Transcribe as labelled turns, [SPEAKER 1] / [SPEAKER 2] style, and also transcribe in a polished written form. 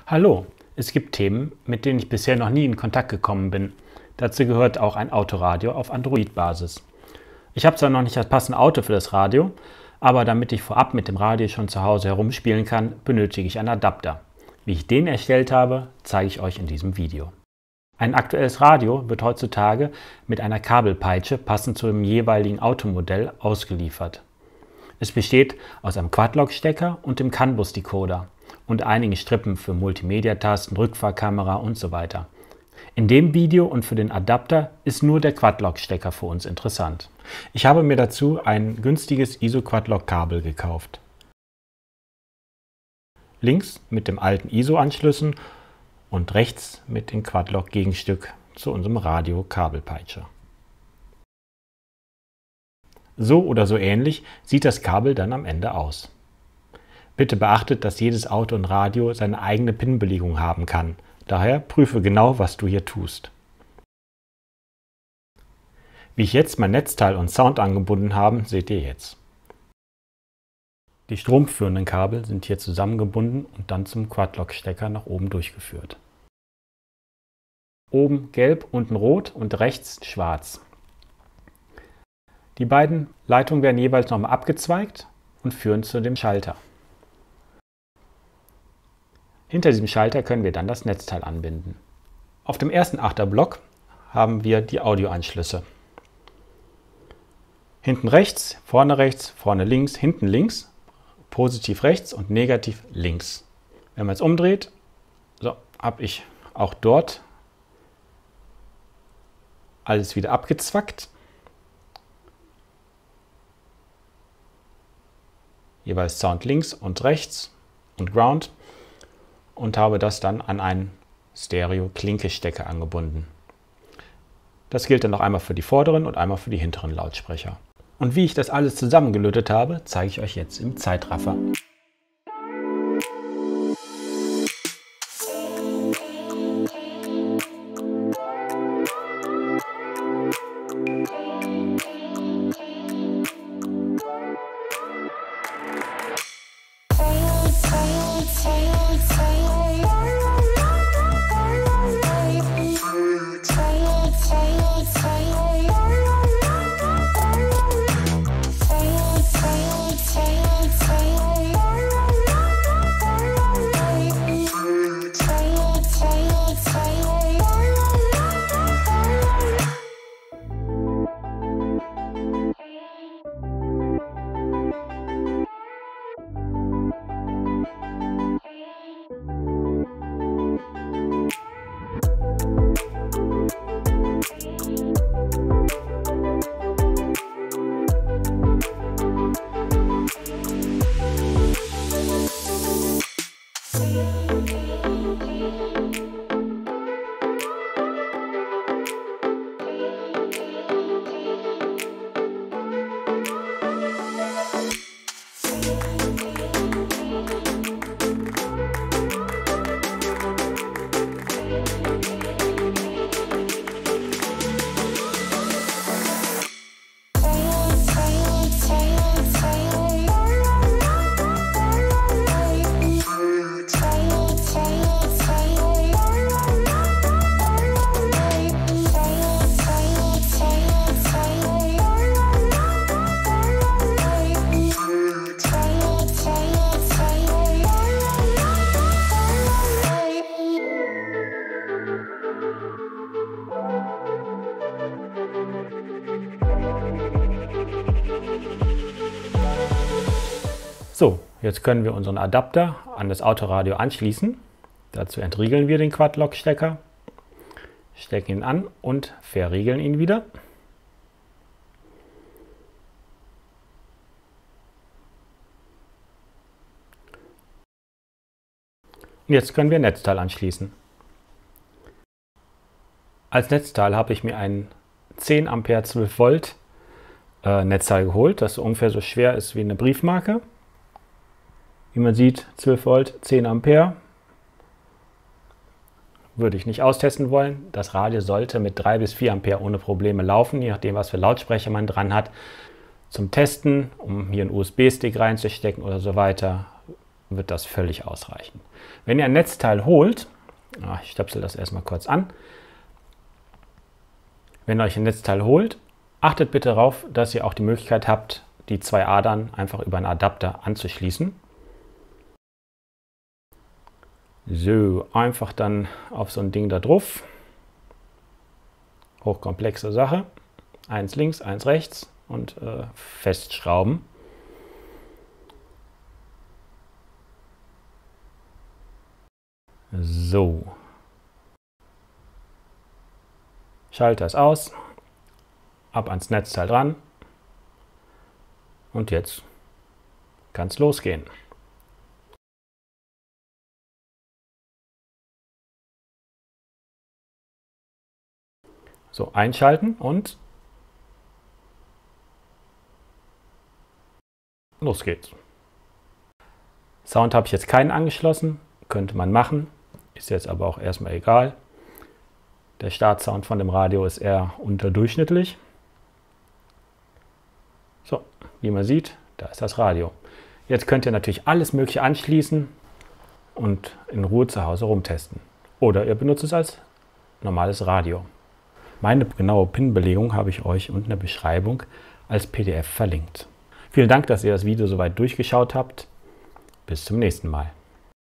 [SPEAKER 1] Hallo, es gibt Themen, mit denen ich bisher noch nie in Kontakt gekommen bin. Dazu gehört auch ein Autoradio auf Android-Basis. Ich habe zwar noch nicht das passende Auto für das Radio, aber damit ich vorab mit dem Radio schon zu Hause herumspielen kann, benötige ich einen Adapter. Wie ich den erstellt habe, zeige ich euch in diesem Video. Ein aktuelles Radio wird heutzutage mit einer Kabelpeitsche passend zum jeweiligen Automodell ausgeliefert. Es besteht aus einem Quad-Lock-Stecker und dem CAN-Bus-Decoder und einigen Strippen für Multimedia-Tasten, Rückfahrkamera und so weiter. In dem Video und für den Adapter ist nur der Quad-Lock-Stecker für uns interessant. Ich habe mir dazu ein günstiges ISO-Quad-Lock-Kabel gekauft. Links mit dem alten ISO-Anschlüssen und rechts mit dem Quad-Lock-Gegenstück zu unserem Radio-Kabelpeitsche. So oder so ähnlich sieht das Kabel dann am Ende aus. Bitte beachtet, dass jedes Auto und Radio seine eigene PIN-Belegung haben kann. Daher prüfe genau, was du hier tust. Wie ich jetzt mein Netzteil und Sound angebunden habe, seht ihr jetzt. Die stromführenden Kabel sind hier zusammengebunden und dann zum Quad-Lock-Stecker nach oben durchgeführt. Oben gelb, unten rot und rechts schwarz. Die beiden Leitungen werden jeweils nochmal abgezweigt und führen zu dem Schalter. Hinter diesem Schalter können wir dann das Netzteil anbinden. Auf dem ersten Achterblock haben wir die Audioanschlüsse. Hinten rechts, vorne links, hinten links, positiv rechts und negativ links. Wenn man es umdreht, so habe ich auch dort alles wieder abgezwackt. Jeweils Sound links und rechts und Ground und habe das dann an einen Stereo-Klinke-Stecker angebunden. Das gilt dann noch einmal für die vorderen und einmal für die hinteren Lautsprecher. Und wie ich das alles zusammengelötet habe, zeige ich euch jetzt im Zeitraffer. So, jetzt können wir unseren Adapter an das Autoradio anschließen. Dazu entriegeln wir den Quad-Lock-Stecker, stecken ihn an und verriegeln ihn wieder. Und jetzt können wir Netzteil anschließen. Als Netzteil habe ich mir ein 10 Ampere 12 Volt Netzteil geholt, das ungefähr so schwer ist wie eine Briefmarke. Wie man sieht, 12 Volt, 10 Ampere. Würde ich nicht austesten wollen. Das Radio sollte mit 3 bis 4 Ampere ohne Probleme laufen, je nachdem, was für Lautsprecher man dran hat. Zum Testen, um hier einen USB-Stick reinzustecken oder so weiter, wird das völlig ausreichen. Wenn ihr ein Netzteil holt, ich stöpsel das erstmal kurz an. Wenn ihr euch ein Netzteil holt, achtet bitte darauf, dass ihr auch die Möglichkeit habt, die zwei Adern einfach über einen Adapter anzuschließen. So, einfach dann auf so ein Ding da drauf. Hochkomplexe Sache. Eins links, eins rechts und festschrauben. So. Schalter ist aus. Ab ans Netzteil dran. Und jetzt kann es losgehen. So, einschalten und los geht's. Sound habe ich jetzt keinen angeschlossen, könnte man machen, ist jetzt aber auch erstmal egal. Der Startsound von dem Radio ist eher unterdurchschnittlich. So, wie man sieht, da ist das Radio. Jetzt könnt ihr natürlich alles Mögliche anschließen und in Ruhe zu Hause rumtesten. Oder ihr benutzt es als normales Radio. Meine genaue PIN-Belegung habe ich euch unten in der Beschreibung als PDF verlinkt. Vielen Dank, dass ihr das Video soweit durchgeschaut habt. Bis zum nächsten Mal.